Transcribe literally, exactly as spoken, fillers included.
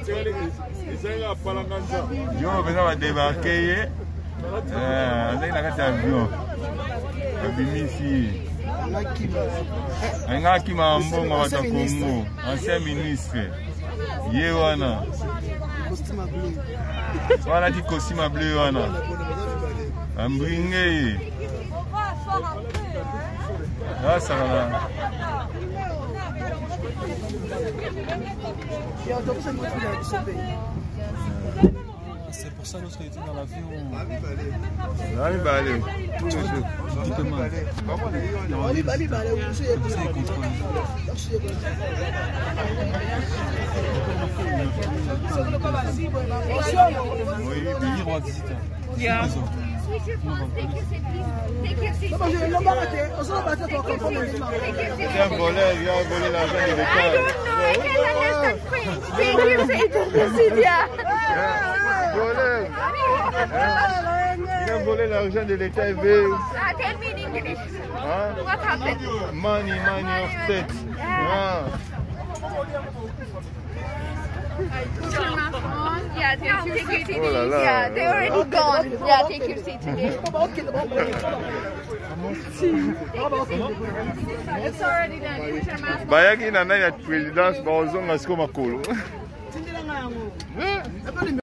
Yo, on va débarquer. On a un avion. ici. Nga kima mbongo wata Congo, ancien ministre. Ye wana. Wana di costume bleu wana. Ambringe. Ah ça va. C'est pour ça lorsqu'il était dans l'avion. Là, il va aller. Tous les jours. Ali Bali Bali, vous savez que c'est contrôle. Oui, il roi visiteur. Yeah. C'est un voleur, il a volé l'argent de l'État. Voleur. Il a volé l'argent de l'État. Tell me in English. Huh? What happened? Money, money of state. Ah. Yeah, now take your seat. Oh la la. Yeah, they already gone. Yeah, take your seat today. It's already done. You put your mask on. Bayaki na na ya présidence bazonga siko makolo.